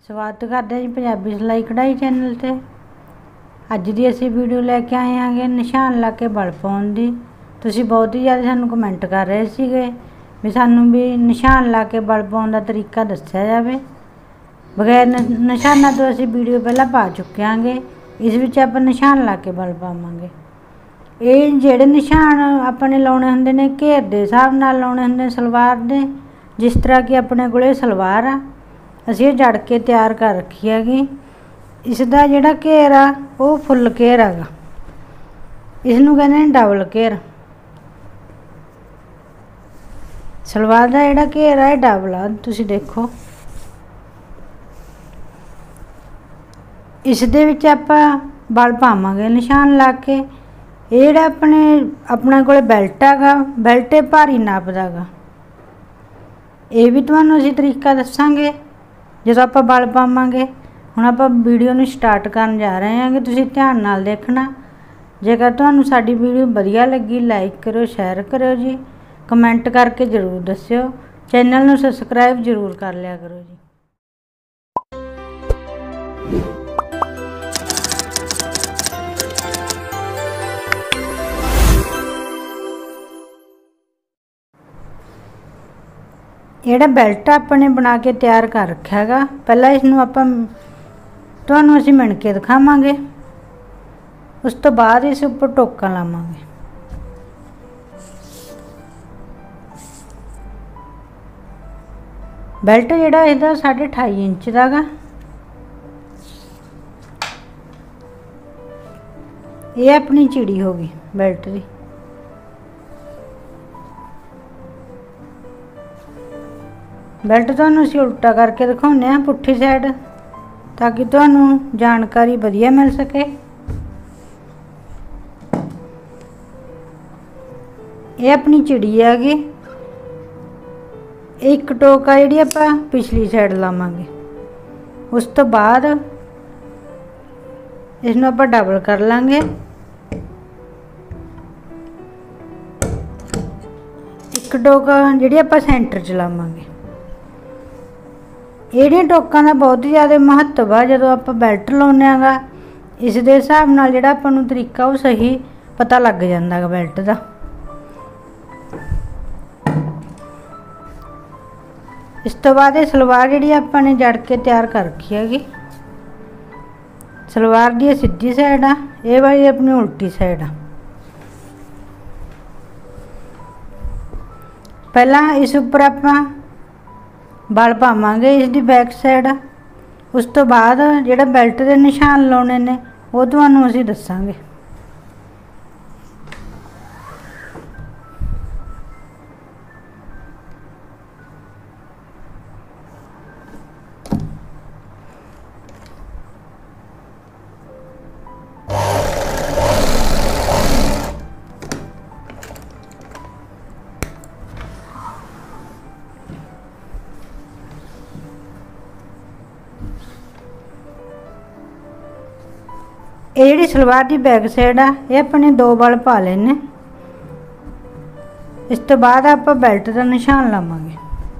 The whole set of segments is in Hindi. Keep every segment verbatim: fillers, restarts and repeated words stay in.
स्वागत करते हैं जी पंजाबी सिलाई कढ़ाई चैनल ते। अज दी असी वीडियो लैके आए हैं निशान ला के बल पाउण दी। तुसीं बहुत ही ज़्यादा सानूं कमेंट कर रहे सीगे भी सानूं भी निशान ला के बल पाउण दा तरीका दस्सिया जावे। बगैर निशाना तो असी वीडियो पहला पा चुके हांगे। इस विच आपां निशान ला के बल पावांगे। ये जिहड़े निशान अपने लाउणे हुंदे ने घेर दे हिसाब नाल लाउणे हुंदे सलवार दे। जिस तरह कि अपने कोले सलवार आ असीं जड़ के तैयार कर रखी हैगी। इसका जिहड़ा घेर आ वो फुल घेर हैगा, इसनूं कहंदे ने डबल घेर। सलवार का जिहड़ा घेर आ डबल आ, तुसीं देखो। इस दे विच आपां बल पावांगे निशान ला के। ये जिहड़ा अपने अपने कोले बैल्ट हैगा, बैल्ट भारी नाप दा गा। ये भी तुहानूं असीं तरीका दस्सांगे जो आप बल पावांगे। हुण आपां वीडियो नूं स्टार्ट करन जा रहे हैं कि तुसीं ध्यान नाल देखना। जेकर तुहानूं साडी वीडियो वधिया लगी लाइक करो, शेयर करो जी, कमेंट करके जरूर दस्सिओ। चैनल नूं सबसक्राइब जरूर कर लिया करो जी। जिहड़ा बैल्ट अपने बना के तैयार कर रखा हैगा, पहला इसनूं आपां तुहानूं असीं मिण के दिखावांगे। उस तो बाद इस उपर टोका लावांगे। बैल्ट जिहड़ा इहदा साढ़े अठाई इंच दा गा। ये अपनी चिड़ी हो गई बैल्ट दी। बैल्ट तुहानूं असीं उल्टा करके दिखाउने आ पुट्ठी साइड, ताकि तुहानूं जानकारी वधिया मिल सके। ये अपनी चिड़ी हैगी। एक टोका जिहड़ी आपां पिछली साइड लावांगे। उस तो बाद इसनूं आपां डबल कर लांगे। एक टोका जिहड़ी आपां सेंटर च लावांगे। इहड़ियां टोकां दा बहुत ही ज़्यादा महत्व आ जदों आपां बैल्ट लाउने आगा। इस दे हिसाब नाल जिहड़ा आपां नूं तरीका वो सही पता लग जांदा गा बैल्ट दा। इस तो बाद ये सलवार जिहड़ी आपां ने जड़ के तैयार कर रखी हैगी। सलवार दी सीधी साइड आ, ये वाली अपनी उल्टी साइड आ। पहला इस उपर आपां बल पावांगे इसकी बैक साइड। उस तो बाद जिहड़ा बैल्ट के निशान लाने ने वो तुहानूं असीं दस्सांगे। ये जिहड़ी सलवार की बैक साइड आ, ये अपने दो बल पा लेने। इस तो बाद आप बैल्ट का निशान लावांगे।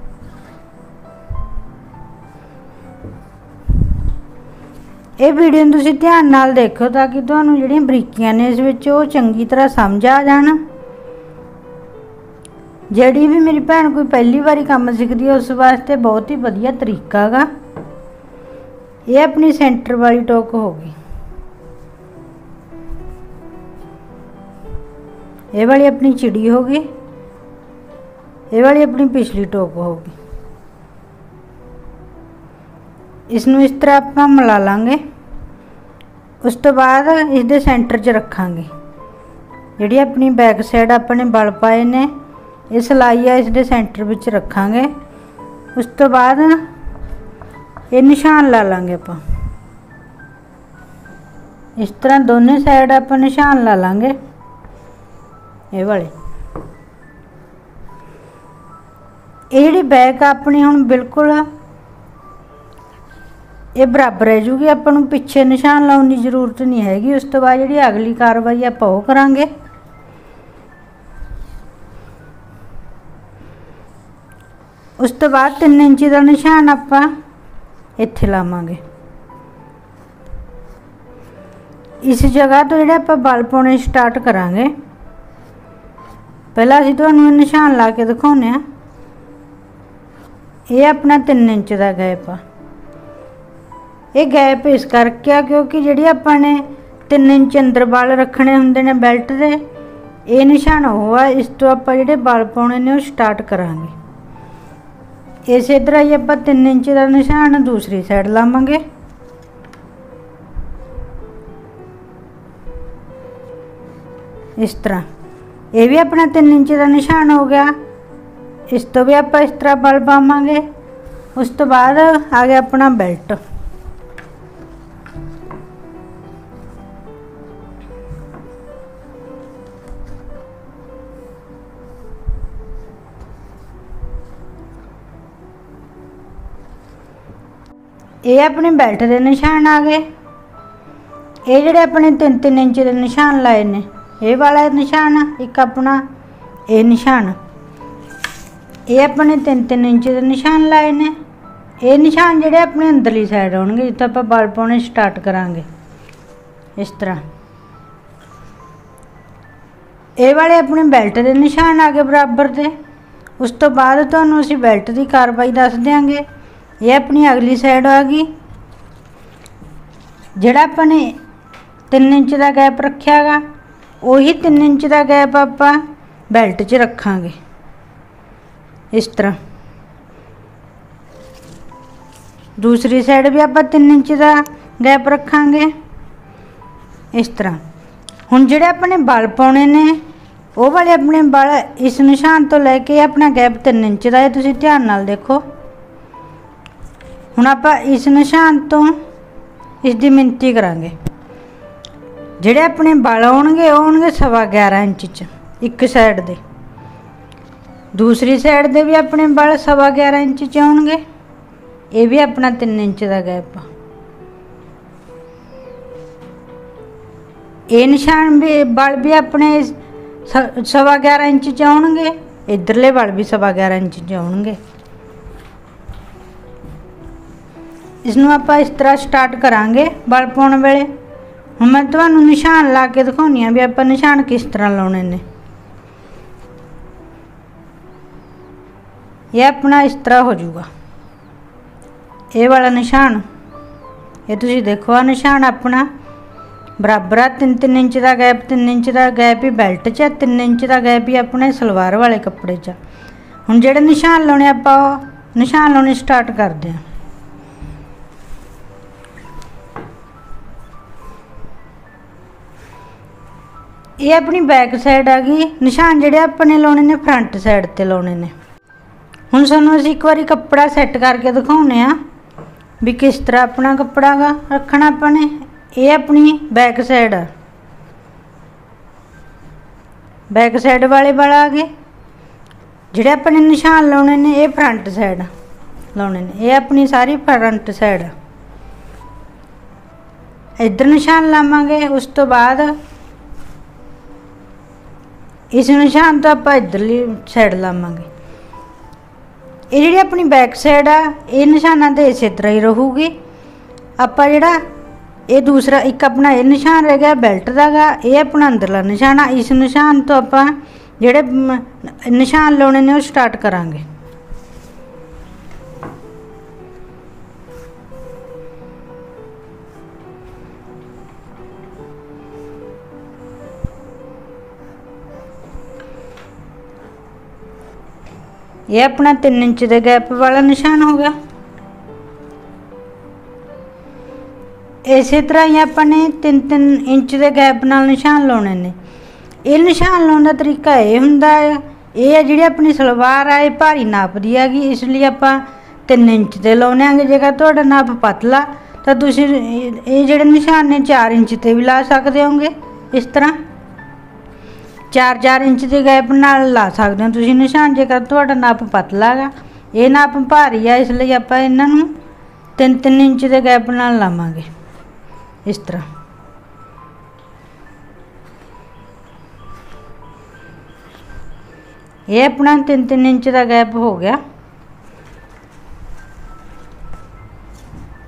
ये वीडियो तुसीं ध्यान नाल देखो ताकि तुहानूं जिहड़ियां बरीकियां ने इस विच ओह चंगी तरह समझ आ जाण। जिहड़ी भी मेरी भैन कोई पहली बारी काम सीखदी है उस वास्ते बहुत ही वधिया तरीका गा। ये अपनी सेंटर वाली टोक हो गई। ये वाली अपनी चिड़ी होगी। ये वाली अपनी पिछली टोक होगी। इसनूं इस तरह आपां मिला लांगे। उस तो बाद इसदे सेंटर च रखांगे। जिहड़ी अपनी बैक साइड अपने बल पाए ने ये सिलाई आ इसदे सेंटर विच रखांगे। उस तो बाद ये निशान ला लांगे आपां। इस तरह दोनों साइड आपां निशान ला लांगे। ये वाले ये जिहड़ी बैक अपनी हुण बिल्कुल ये बराबर रह जूगी। आपां नूं पिछे निशान लाउण दी जरूरत नहीं हैगी। उस तो बाद जिहड़ी अगली कार्रवाई आपां ओह करांगे। उस तो बाद तीन इंच का निशान आपां इत्थे लावांगे। इस जगह तो जिहड़े आपां बल पाउणे स्टार्ट करांगे, पहला असीं तुहानूं निशान ला के दिखाउने आ। ये अपना तीन इंच का गैप आ। ये गैप इस करके आ क्योंकि जिहड़ी आपां ने तीन इंच अंदर बल रखने हुंदे ने बैल्ट दे, ये निशान वो आ। इस तो आपां जिहड़े बल पाउणे ने वो स्टार्ट करांगे। इस इधर आई आपां तीन इंच का निशान दूसरी साइड लावांगे। इस तरह ये भी अपना तीन इंच का निशान हो गया। इस तो भी आप इस तरह बल पावांगे। उस तो बाद आ गया अपना बेल्ट। ये अपने बेल्ट के निशान आ गए। ये जिहड़े अपने तीन तीन इंच के निशान लाए ने, ये वाला निशान एक अपना ये निशान, ये अपने तीन तीन इंच के निशान लाए ने। ये निशान जिहड़े अपने अंदरली साइड होणगे जित्थे आपां बल पाउणे स्टार्ट करांगे। इस तरह ये वाले अपने बेल्ट के निशान आ गए बराबर दे। उस तो बाद तुहानूं असीं बेल्ट की कारवाई दस देंगे। ये अपनी अगली साइड आ गई। जिहड़ा अपने तीन इंच का गैप रखिया गा, वही तीन इंच का गैप आपां बेल्ट च रखांगे। इस तरह दूसरी साइड भी आपां तीन इंच का गैप रखांगे। इस तरह हुण जिहड़े अपने बल पाउणे ने, वो वाले अपने बल इस निशान तो लैके अपना गैप तीन इंच का है। तुसीं ध्यान नाल देखो। हुण आपां इस निशान तो इसकी मिनती करांगे। जिहड़े अपने बल आउणगे आउणगे सवा ग्यारह इंच च एक साइड दे, दूसरी साइड दे भी अपने बल सवा ग्यारह इंच च आउणगे। ये भी अपना तीन इंच का गैप आ। ये निशान भी बल भी अपने सवा ग्यारह इंच च आउणगे। इधरले बल भी सवा ग्यारह इंच च आउणगे। इसनूं आपां इस तरह स्टार्ट करांगे बल पाउण वेले। हुण मैं तुहानूं निशान ला के दिखाउणी आ भी आपां निशान किस तरह लाउणे ने। ये अपना इस तरह हो जाऊगा। ये वाला निशान, ये तुसीं देखो आ निशान अपना बराबर आ। तीन तीन इंच का गैप, तीन इंच का गैप ही बेल्ट च, तीन इंच का गैप ही अपने सलवार वाले कपड़े च। हुण जिहड़े निशान लाउणे आपां निशान लाउणे स्टार्ट करदे हां। ये अपनी बैक साइड आ गई। निशान जिहड़े अपने लाउणे ने फ्रंट साइड ते लाउणे ने। हुण सानूं असीं एक बारी कपड़ा सैट करके दिखाउने आ भी किस तरह अपना कपड़ा गा रखना अपने। ये अपनी बैक साइड आ। बैक साइड वाले बल आ गए। जिहड़े अपने निशान लाउणे ने ये फ्रंट साइड लाउणे ने। ये अपनी सारी फ्रंट साइड आ। इधर निशान लावांगे। उस तो बाद इस निशान तो आपां इधरली साइड लावांगे। ये जिहड़ी अपनी बैक साइड आ, ये निशाना तो इस तरह ही रहूगी। आपां जिहड़ा ये दूसरा एक अपना ये निशान रह गया बेल्ट का गा, ये अपना अंदरला निशान आ। इस निशान तो आपां जिहड़े निशान लाउणे ने वो स्टार्ट करांगे। ये अपना तीन इंच के गैप वाला निशान हो गया। इस तरह ही अपने तीन तीन इंच के गैप नाल निशान लाने ने। ये निशान लाने का तरीका ये हुंदा है, ये जिहड़ी अपनी सलवार आ ये भारी नाप दी हैगी, इसलिए आपां तीन इंच के लाउने आंगे। जेकर तुहाडा नाप पतला तो तुसीं ये जिहड़े निशान ने चार इंच ते भी ला सकदे होगे। इस तरह चार चार इंच के गैप नाल ला सकते हो तुसीं निशान। जेकर तुहाडा नाप पतला गा, ये नाप भारी आ, इसलिए आपां इन्हां नूं तीन तीन इंच के गैप नाल लावांगे। इस तरह ये अपना तीन तीन इंच का गैप हो गया।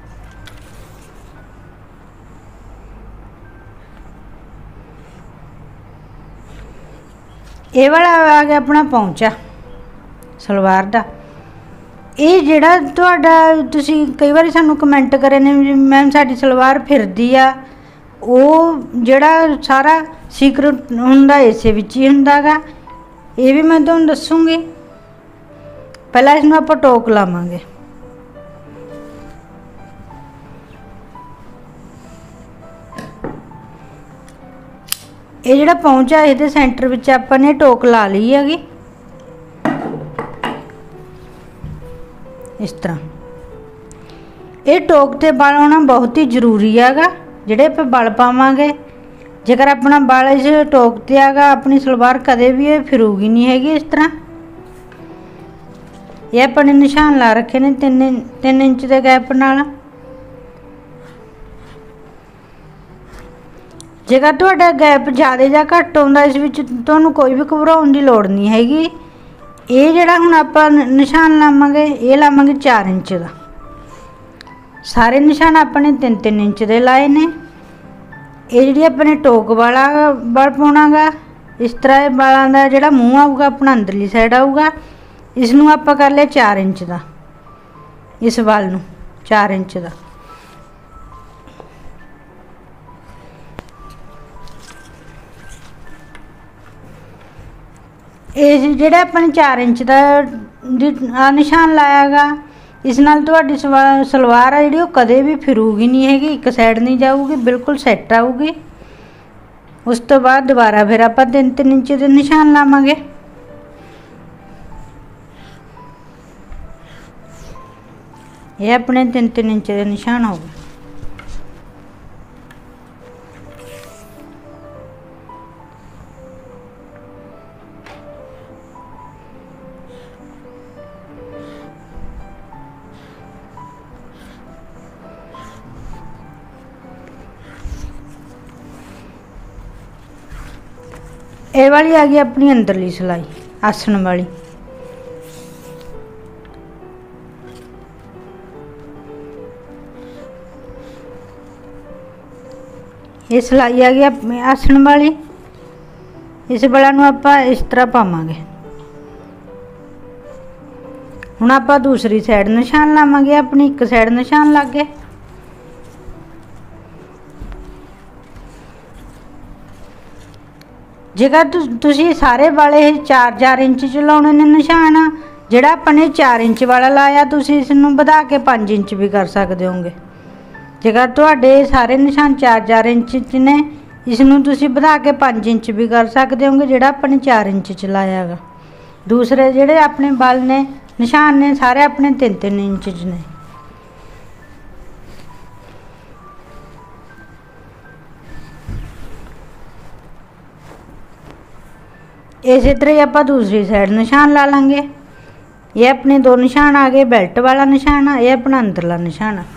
ये वाला आ गया अपना पहुंचा सलवार का। ये जिहड़ा तुहाडा तुसीं कई बार सानूं कमेंट करे ने मैम साडी सलवार फिरदी आ, वो जिहड़ा सारा सीक्रेट हुंदा इसे विच ही हुंदा गा। ये भी मैं तुहानूं दसूँगी। पहला इसनूं आपां टोक लावांगे। ये जिहड़ा पहुंचा इहदे सेंटर विच आपां ने टोक ला लई हैगी इस तरह। ये टोक ते बल होना बहुत ही जरूरी हैगा। जिहड़े आपां बल पावांगे, जेकर अपना बल इस टोक ते आगा अपनी सलवार कदे भी फिरूगी नहीं हैगी इस तरह। ये अपने निशान ला रखे ने तीन तीन इंच के गैप नाल। जेकर तुहाडा गैप ज़्यादा या घट आउंदा इस विच तुहानूं कोई भी घबराउण की लोड़ नहीं हैगी। ये जिहड़ा हुण आपां निशान लावांगे, ये लावांगे चार इंच का। सारे निशान अपने तीन तीन इंच के लाए ने। ये जिहड़ी अपने टोक वाला बल पाउणा गा, इस तरह बालों का जिहड़ा मूँह आऊगा अपना अंदरली साइड आऊगा। इसनूं आपां कर लिया चार इंच का, इस बल नूं चार इंच का। ये जिहड़ा अपने चार इंच का निशान लाया गा, इस नाल तुहाडी सलवार है जिहड़ी कदे भी फिरूगी नहीं हैगी, एक साइड नहीं जाऊगी, बिल्कुल सैट आऊगी। उस तो बाद दोबारा फिर आपां तीन तीन इंच के निशान लावांगे। ये अपने तीन तीन इंच के निशान हो गए। ये वाली आ गई अपनी अंदरली सिलाई आसन वाली। ये सिलाई आ गई अपनी आसन वाली। इस बला नूं आपां इस तरह पावांगे। हुण आपां दूसरी साइड निशान लावांगे। अपनी एक साइड निशान लग गए। जेकर तुसीं सारे वाले चार चार इंच च लाने ने निशान, जिहड़ा अपने चार इंच वाला लाया तुसीं इसनूं वधा के पाँच इंच भी कर सकदे होगे। जेकर तुहाडे सारे निशान चार चार इंच च ने, इसनूं तुसीं वधा के पाँच इंच भी कर सकदे होगे, जिहड़ा अपने चार इंच च लाया गा। दूसरे जिहड़े अपने बल ने निशान ने सारे अपने तीन तीन इंच च ने। इस तरह ही आपां दूसरी साइड निशान ला लेंगे। ये अपने दो निशान आ गए, बेल्ट वाला निशान है, ये अपना अंदरला निशान है।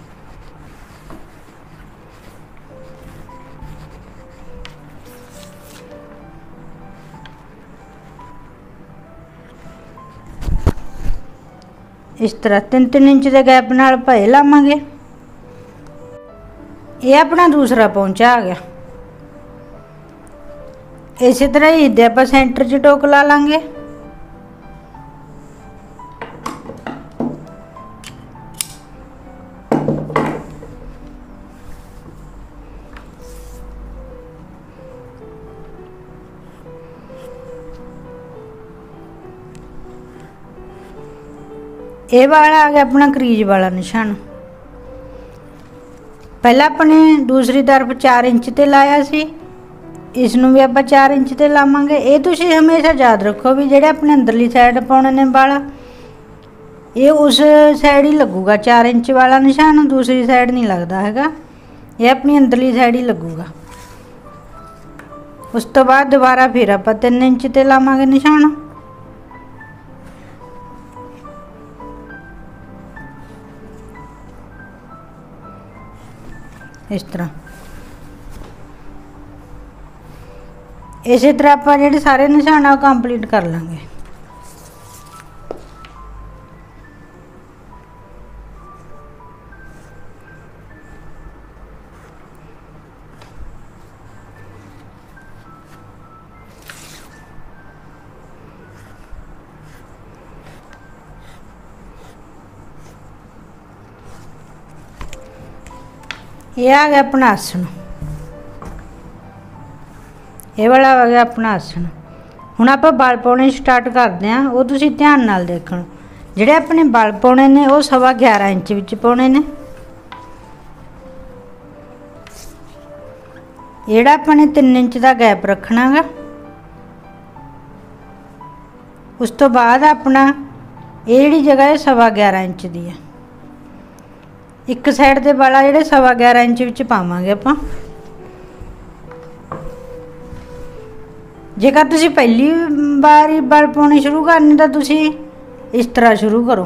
इस तरह तीन तीन इंच के गैप नाल भए लावांगे। ये अपना दूसरा पहुंचा आ गया। इस तरह ही इधर आप सेंटर च टोक ला लांगे। ये वाला आ गया अपना क्रीज वाला निशान। पहला अपने दूसरी तरफ चार इंच ते लाया सी, इसनूं भी आप चार इंच ते लावांगे। ये तुसीं हमेशा याद रखो भी जिहड़े अपने अंदरली साइड पाउणे ने वाला, ये उस साइड ही लगूगा। चार इंच वाला निशान दूसरी साइड नहीं लगता हैगा, ये अपनी अंदरली साइड ही लगूगा। उस तो बाद दोबारा फिर आप तीन इंच ते लावांगे निशान। इस तरह इसी तरह आप जो सारे निशान कंप्लीट कर लेंगे। ये आ गया अपना आसन, ये वाला आ गया अपना आसन। हुण आपां बल पाउणे स्टार्ट करदे हां। वो तुसीं ध्यान नाल देखणो, जिहड़े अपने बल पाउणे ने वो सवा ग्यारह इंच विच पाउणे ने। जिहड़ा अपने तीन इंच का गैप रखना गा। उस तो बाद अपना ये जिहड़ी जगह है सवा ग्यारह इंच दी है। एक साइड के वाला जिहड़े सवा ग्यारह इंच विच पावांगे आपां। जेकर तुसीं पहली बार बल पाउणे शुरू करने तो तुसीं इस तरह शुरू करो,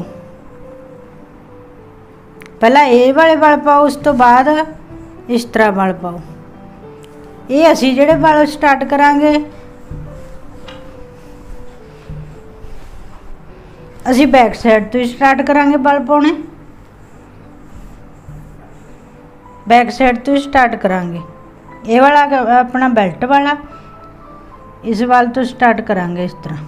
पहला ये वाले बल पाओ, उस तो बाद इस तरह बल पाओ। ये असीं जिहड़े बल स्टार्ट करांगे, असीं बैक साइड तो स्टार्ट करांगे बल पाउणे, बैक साइड तो स्टार्ट करांगे। ये वाला अपना बेल्ट वाला, इस वाल तो स्टार्ट करांगे इस तरह।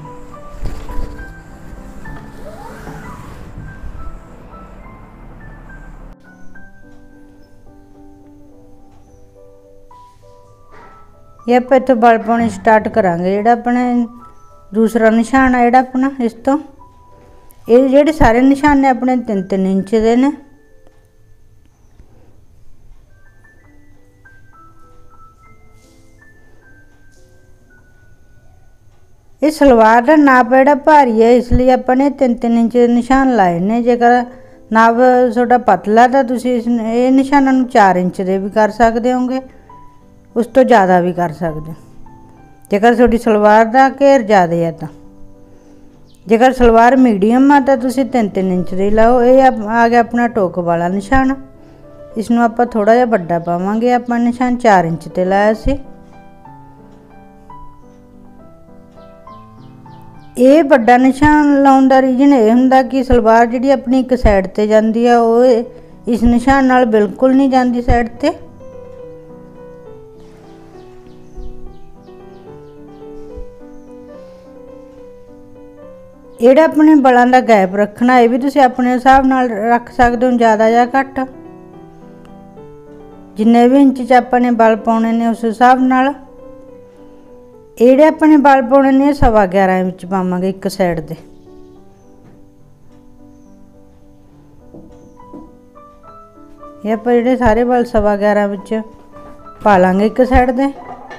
ये आप इत्थों बल पाउणे स्टार्ट करांगे। जिहड़ा अपने दूसरा निशान है जिहड़ा अपना, इस तो ये जिहड़े सारे निशान ने अपने तीन तीन इंच दे ने। ये सलवार का नाप जिहड़ा भारी है, इसलिए अपने तीन तीन इंच के निशान लाए ने। जेकर नाप थोड़ा पतला तो तुसीं ये निशानां नूं चार इंच दे भी कर सकदे होगे, उस तो ज़्यादा भी कर सकते। जेकर थोड़ी सलवार का घेर ज़्यादा है तो, जेकर सलवार मीडियम है तो तुसीं तीन तीन इंच दे लाओ। ये आ गया अपना टोक वाला निशान। इसनूं आपां थोड़ा जिहा वड्डा पावांगे। आपां निशान चार इंच ते लाया सी। ये वड्डा निशान लाउण दा रीजन ये हुंदा कि सलवार जिहड़ी अपनी एक साइड ते जांदी है, वो इस निशान नाल बिल्कुल नहीं जांदी साइड ते। जिहड़ा अपने बलां दा गैप रखना, ये भी तुसीं अपने हिसाब नाल रख सकदे हो, ज़्यादा या घट, जिन्ने भी इंच च अपने बल पाउणे ने उस हिसाब नाल। जिहड़े अपने बल पाउणे ने सवा ग्यारह इंच पावांगे एक साइड दे। ये आपां जिहड़े सारे बल सवा ग्यारह विच पा लांगे एक साइड दे।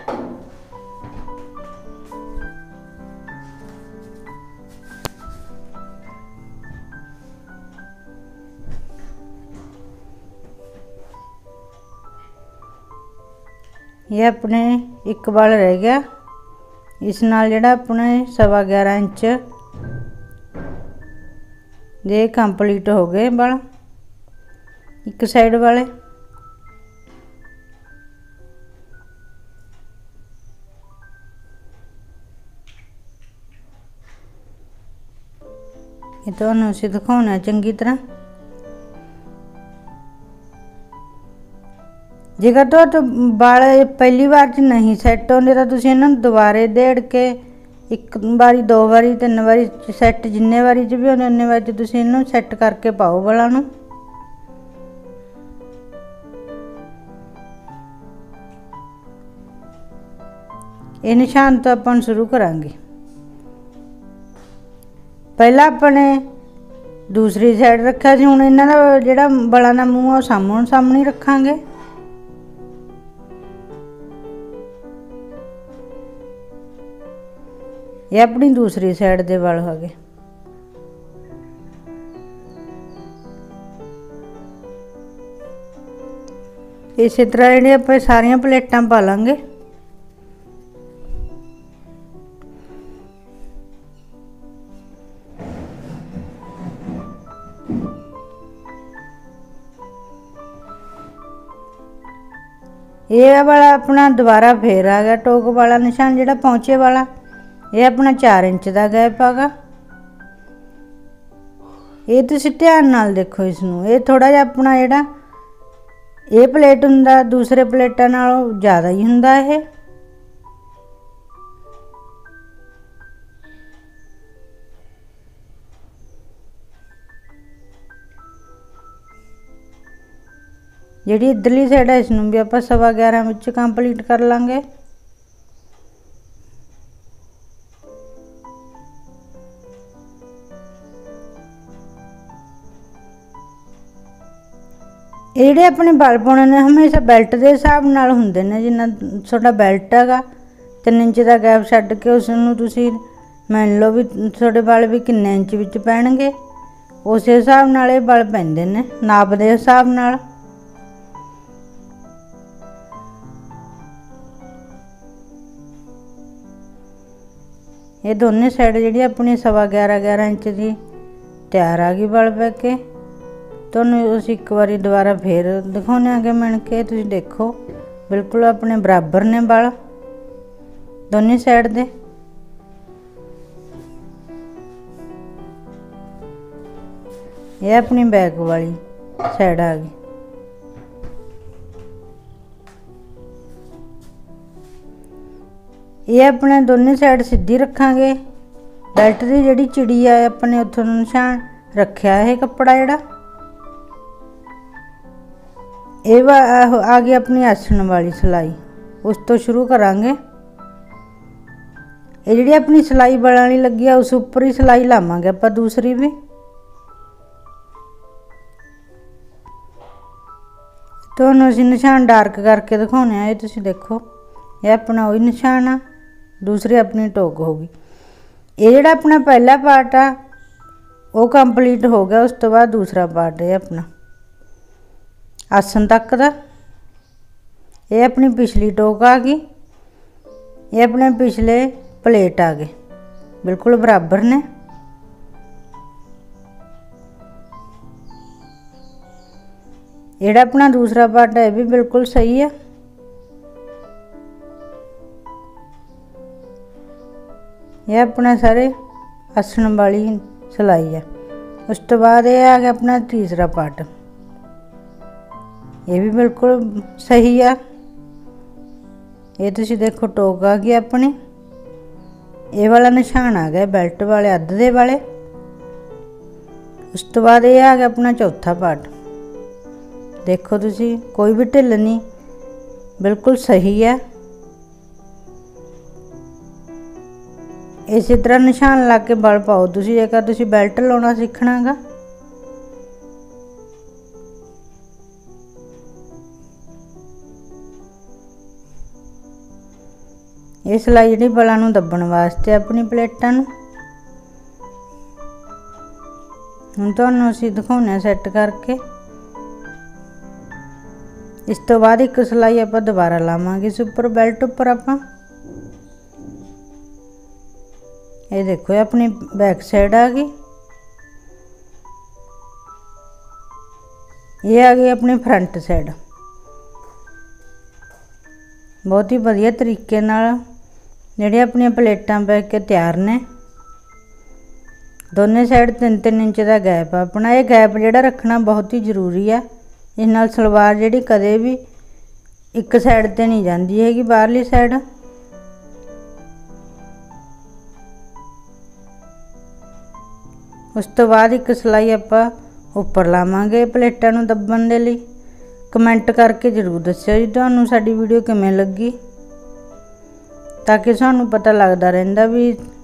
ये अपने एक बल रह गया, इस नाल जिहड़ा अपने सवा ग्यारह इंच दे कंप्लीट हो गए बल एक साइड वाले। ये तुहानूं असीं दिखाउणा चंगी तरह। जेकर तो, तो बाल पहली बार च नहीं सैट होंदे तो तुसीं इन्हां नूं दुबारे देड़ के एक बारी दो बारी तीन बारी सैट जिन्ने बारी च भी होंदे उन्ने बारी च तुसीं इन्हूं सैट करके पाओ बालां नूं। ये निशान तो अपन शुरू करांगे। पहला अपने दूसरी साइड रखा सी, हुण इन्हां दा जिहड़ा बालां दा मूँह आ सामने सामने रखांगे। ये अपनी दूसरी साइड दे वाल हो गए। इस तरह जिहड़े आपां सारियां प्लेटां पा लांगे। ये वाला अपना दोबारा फिर आ गया टोक वाला निशान, जिहड़ा पहुंचे वाला। ये अपना चार इंच का गैप आगा। ये तुसीं ध्यान नाल देखो इसनूं। ये थोड़ा जिहा अपना जिहड़ा ये प्लेट हुंदा दूसरे प्लेटां नालों ज़्यादा ही हुंदा है। जिहड़ी इधरली साइड है इसनूं भी आपां सवा ग्यारह विच कंप्लीट कर लांगे। ये जिहड़े अपने बल पाउणे ने हमेशा बेल्ट के हिसाब नाल हुंदे ने। जिन्ना तुहाडा बेल्ट हैगा तीन इंच का गैप छड्ड के उसनूं तुसीं मान लो भी तुहाडे बल भी किन्ने इंच विच पैणगे, उस हिसाब नाल ये बल पैंदे ने नाप दे हिसाब नाल। ये दोनों साइड जिहड़ी अपनी सवा ग्यारह ग्यारह इंच की तैयार आ गई बल पै के। तुहानूं उस एक बारी दोबारा फिर दिखाने आगे मिण के तुसीं देखो बिल्कुल अपने बराबर ने बल दोनों साइड दे। ये अपनी बैक वाली साइड आ गई। ये अपने दोनों साइड सीधी रखांगे। बेल्ट की जिहड़ी चिड़ी है अपने उत्थों निशान रखिया है कपड़ा जिहड़ा ये आ गई अपनी आसण वाली सिलाई। उस तो शुरू करांगे। ये जिहड़ी अपनी सिलाई बलां वाली लगी है उस उपर ही सिलाई लावांगे आपां दूसरी भी। तुहानूं असीं निशान डार्क करके दिखाउने आ। ये तुसीं देखो ये अपना वही निशान आ, दूसरी अपनी टोक होगी। ये जिहड़ा अपना पहला पार्ट आ वो कंप्लीट हो गया। उस तो बाद दूसरा पार्ट है अपना आसन तक दा। ये अपनी पिछली टोक आ गई। ये अपने पिछले प्लेट आ गए बिल्कुल बराबर ने। जिहड़ा अपना दूसरा पार्ट है भी बिल्कुल सही है। यह अपना सारे आसण वाली सिलाई है। उस तो बाद ये आ गया अपना तीसरा पार्ट, ये भी बिल्कुल सही है। ये तुसीं देखो टोक आ गई अपनी। ये वाला निशान आ गया बेल्ट वाले अद्ध दे वाले। उस तो बाद ये आ गया अपना चौथा पार्ट। देखो तुसीं कोई भी ढिल नहीं, बिल्कुल सही है। इसी तरह निशान ला के बल पाओ तुसीं जेकर तुसीं बेल्ट लाउणा सीखना गा। ये सिलाई जिहड़ी बलां नूं दब्बण वास्ते अपनी प्लेटां नूं। हुण तुहानूं असीं दिखाउने सैट करके। इस तो बाद एक सिलाई आपां दोबारा लावांगे इस उपर बेल्ट उपर आपां। ये देखो ये अपनी बैक साइड आ गई। ये आ गई अपनी फ्रंट साइड। बहुत ही वधिया तरीके नाल जिहड़ियां अपनी प्लेटां पै के तैयार ने। दोनों साइड तीन तीन इंच का गैप अपना। ये गैप जिहड़ा रखना बहुत ही जरूरी है। इस नाल सलवार जिहड़ी कदे भी एक साइड ते नहीं जाती हैगी बाहरली साइड। उस तो बाद एक सिलाई आपां उपर लावांगे प्लेटां नूं दब्बण दे लई। कमेंट करके जरूर दस्सिओ जी तुहानूं साडी वीडियो किवें लगी, ताकि सानूं पता लगदा रहिंदा भी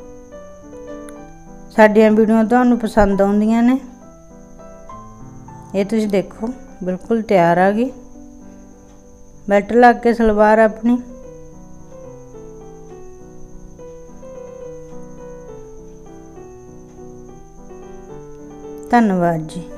साडियां वीडियो तुहानूं पसंद आउंदियां ने। ये तुसीं देखो बिल्कुल तैयार आ गई बेल्ट ला के सलवार अपनी। धन्नवाद जी।